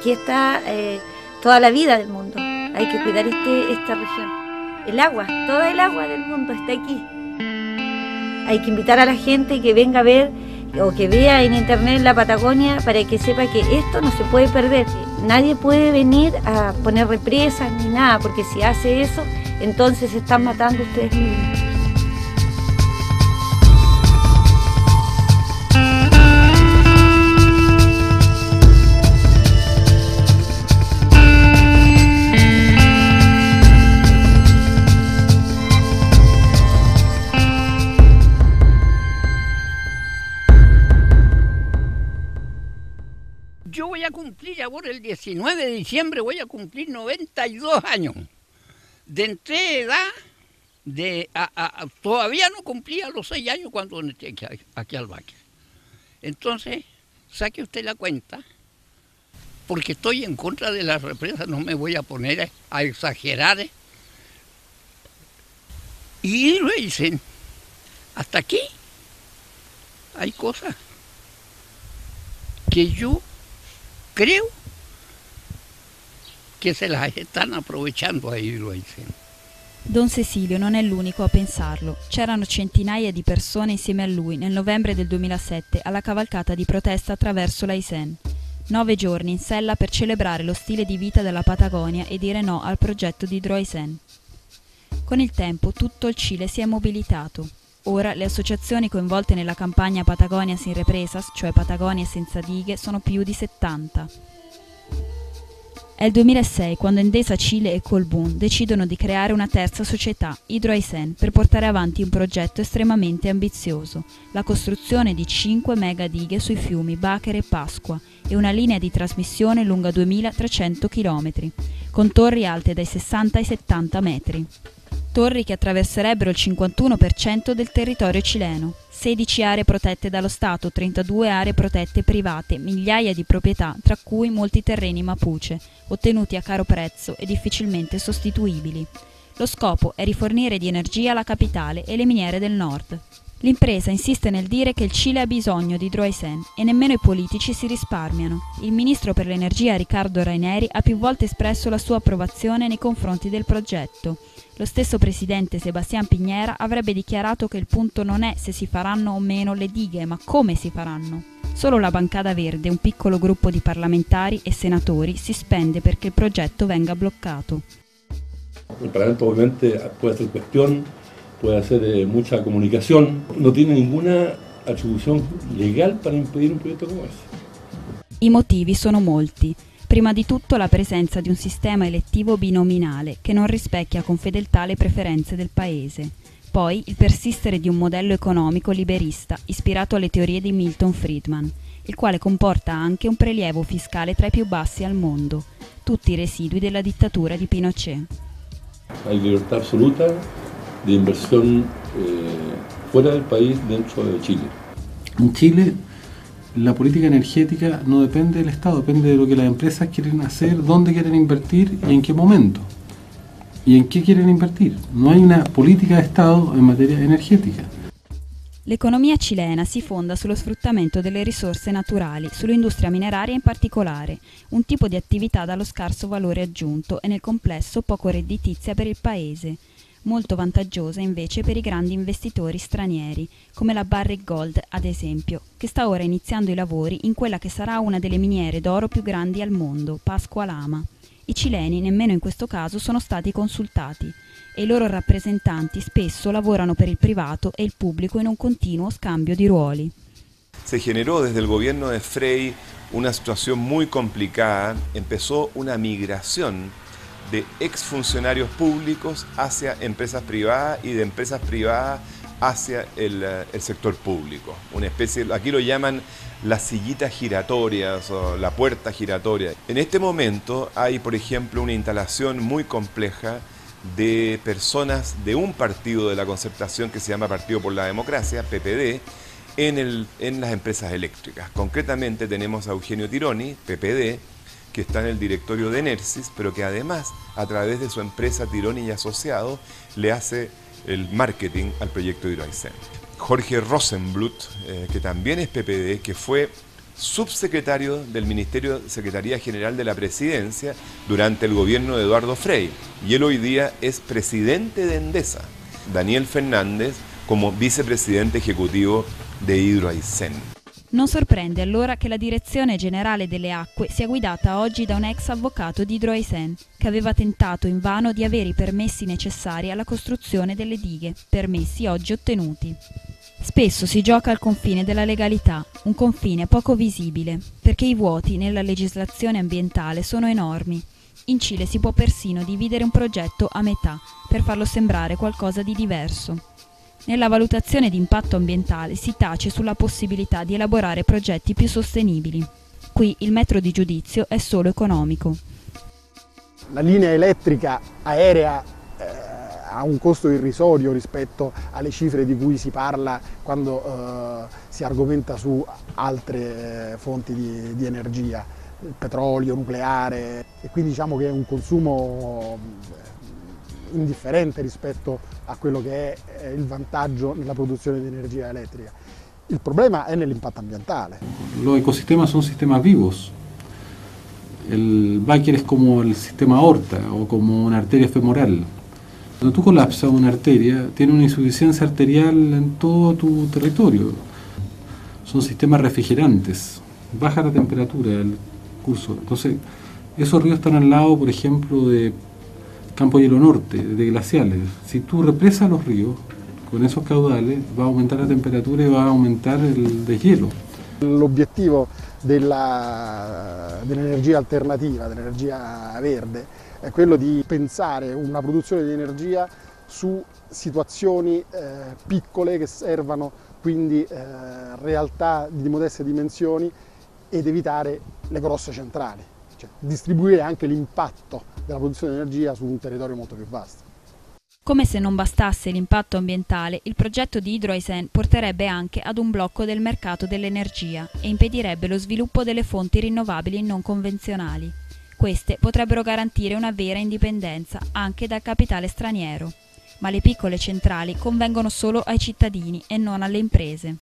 aquí está toda la vida del mundo. Hay que cuidar esta región. El agua, toda el agua del mundo está aquí. Hay que invitar a la gente que venga a ver o que vea en internet la Patagonia para que sepa que esto no se puede perder. Nadie puede venir a poner represas ni nada, porque si hace eso, entonces se están matando ustedes mismos. Yo voy a cumplir ahora el 19 de diciembre, voy a cumplir 92 años. De entre edad, todavía no cumplía los 6 años cuando entré aquí al Baque. Entonces, saque usted la cuenta, porque estoy en contra de las represas, no me voy a poner a exagerar. Y lo dicen, hasta aquí hay cosas que yo creo che se la stanno aprovechando a Hidroaicén. Don Cecilio non è l'unico a pensarlo. C'erano centinaia di persone insieme a lui nel novembre del 2007 alla cavalcata di protesta attraverso l'Aisén. 9 giorni in sella per celebrare lo stile di vita della Patagonia e dire no al progetto di Hidroaicén. Con il tempo tutto il Cile si è mobilitato. Ora le associazioni coinvolte nella campagna Patagonia sin represas, cioè Patagonia senza dighe, sono più di 70. È il 2006 quando Endesa Chile e Colbún decidono di creare una terza società, Hidroaicén, per portare avanti un progetto estremamente ambizioso, la costruzione di 5 megadighe sui fiumi Bachere e Pasqua e una linea di trasmissione lunga 2300 km, con torri alte dai 60 ai 70 metri. Torri che attraverserebbero il 51% del territorio cileno, 16 aree protette dallo Stato, 32 aree protette private, migliaia di proprietà, tra cui molti terreni mapuche, ottenuti a caro prezzo e difficilmente sostituibili. Lo scopo è rifornire di energia la capitale e le miniere del nord. L'impresa insiste nel dire che il Cile ha bisogno di Hidroaicén e nemmeno i politici si risparmiano. Il ministro per l'energia Ricardo Raineri ha più volte espresso la sua approvazione nei confronti del progetto. Lo stesso presidente Sebastián Piñera avrebbe dichiarato che il punto non è se si faranno o meno le dighe, ma come si faranno. Solo la Bancada Verde, un piccolo gruppo di parlamentari e senatori, si spende perché il progetto venga bloccato. Il Parlamento ovviamente puede hacer cuestión, puede hacer mucha comunicación, no tiene ninguna atribución legal para impedir un proyecto como ese. I motivi sono molti. Prima di tutto la presenza di un sistema elettivo binominale che non rispecchia con fedeltà le preferenze del paese. Poi il persistere di un modello economico liberista ispirato alle teorie di Milton Friedman, il quale comporta anche un prelievo fiscale tra i più bassi al mondo, tutti i residui della dittatura di Pinochet. Hay libertad absoluta de inversión fuera del país, dentro de Chile. En Chile, la política energética no depende del Estado, depende de lo que las empresas quieren hacer, dónde quieren invertir y en qué momento. ¿Y en qué quieren invertir? No hay una política de Estado en materia energética. L'economia cilena si fonda sullo sfruttamento delle risorse naturali, sull'industria mineraria in particolare, un tipo di attività dallo scarso valore aggiunto e nel complesso poco redditizia per il paese, molto vantaggiosa invece per i grandi investitori stranieri, come la Barrick Gold ad esempio, che sta ora iniziando i lavori in quella che sarà una delle miniere d'oro più grandi al mondo, Pascua Lama. I cileni nemmeno in questo caso sono stati consultati e i loro rappresentanti spesso lavorano per il privato e il pubblico in un continuo scambio di ruoli. Se generó desde el gobierno de Frei una situación muy complicada, empezó una migración de exfuncionarios públicos hacia empresas privadas y de empresas privadas hacia el sector público. Una especie, aquí lo llaman las sillitas giratorias o la puerta giratoria. En este momento hay, por ejemplo, una instalación muy compleja de personas de un partido de la concertación que se llama Partido por la Democracia, PPD, en las empresas eléctricas. Concretamente tenemos a Eugenio Tironi, PPD, que está en el directorio de Enersis, pero que además, a través de su empresa Tironi y Asociados, le hace el marketing al proyecto Hidroaicén. Jorge Rosenblut, que también es PPD, que fue subsecretario del Ministerio de Secretaría General de la Presidencia durante el gobierno de Eduardo Frei, y él hoy día es presidente de Endesa. Daniel Fernández como vicepresidente ejecutivo de Hydro Aysén. Non sorprende allora che la Direzione Generale delle Acque sia guidata oggi da un ex avvocato di Hydro Aysén, che aveva tentato invano di avere i permessi necessari alla costruzione delle dighe, permessi oggi ottenuti. Spesso si gioca al confine della legalità, un confine poco visibile, perché i vuoti nella legislazione ambientale sono enormi. In Cile si può persino dividere un progetto a metà per farlo sembrare qualcosa di diverso. Nella valutazione di impatto ambientale si tace sulla possibilità di elaborare progetti più sostenibili. Qui il metro di giudizio è solo economico. La linea elettrica aerea ha un costo irrisorio rispetto alle cifre di cui si parla quando si argomenta su altre fonti di energia, il petrolio, nucleare, e quindi diciamo che è un consumo indifferente rispetto a quello che è il vantaggio nella produzione di energia elettrica. Il problema è nell'impatto ambientale. Los ecosistemas son sistemas vivos. El Báquer es como el sistema aorta o como una arteria femoral. Cuando tú colapsas una arteria, tiene una insuficiencia arterial en todo tu territorio. Son sistemas refrigerantes. Baja la temperatura del curso. Entonces, esos ríos están al lado, por ejemplo, de Campo Hielo Norte, de glaciales. Si tú represas los ríos con esos caudales, va a aumentar la temperatura y va a aumentar el deshielo. L'obiettivo dell'energia alternativa, dell'energia verde, è quello di pensare una produzione di energia su situazioni piccole che servano quindi realtà di modeste dimensioni ed evitare le grosse centrali. Distribuire anche l'impatto della produzione di energia su un territorio molto più vasto. Come se non bastasse l'impatto ambientale, il progetto di Hydro Aysén porterebbe anche ad un blocco del mercato dell'energia e impedirebbe lo sviluppo delle fonti rinnovabili non convenzionali. Queste potrebbero garantire una vera indipendenza anche dal capitale straniero, ma le piccole centrali convengono solo ai cittadini e non alle imprese.